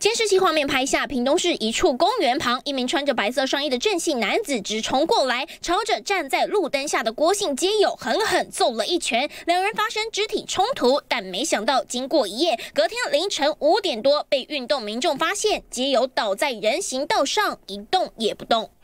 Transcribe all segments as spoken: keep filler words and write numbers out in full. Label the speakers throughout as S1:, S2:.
S1: 监视器画面拍下，屏东市一处公园旁，一名穿着白色上衣的郑姓男子直冲过来，朝着站在路灯下的郭姓街友狠狠揍了一拳，两人发生肢体冲突。但没想到，经过一夜，隔天凌晨五点多，被运动民众发现，街友倒在人行道上，一动也不动。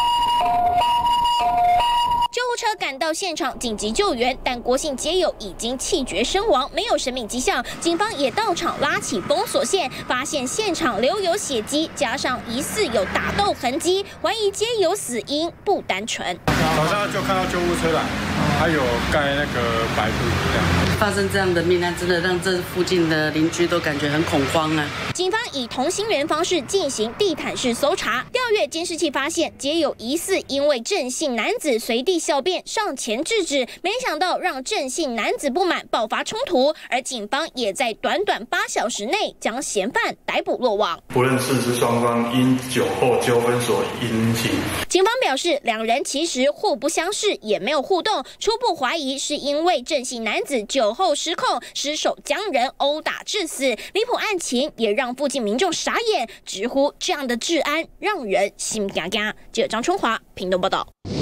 S1: 救护车赶到现场紧急救援，但郭姓街友已经气绝身亡，没有生命迹象。警方也到场拉起封锁线，发现现场留有血迹，加上疑似有打斗痕迹，怀疑街友死因不单纯。
S2: 早上就看到救护车来，还有盖那个白布这样。
S3: 发生这样的命案，真的让这附近的邻居都感觉很恐慌啊！
S1: 警方以同心圆方式进行地毯式搜查，调阅监视器发现，街友疑似因为郑姓男子随地小便上前制止，没想到让郑姓男子不满，爆发冲突。而警方也在短短八小时内将嫌犯逮捕落网。
S4: 不认识之双方因酒后纠纷所引起。
S1: 警方表示，两人其实互不相识，也没有互动，初步怀疑是因为郑姓男子酒后失控，失手将人殴打致死。离谱案情也让附近民众傻眼，直呼这样的治安让人心嘎嘎。记者张春华屏东报道。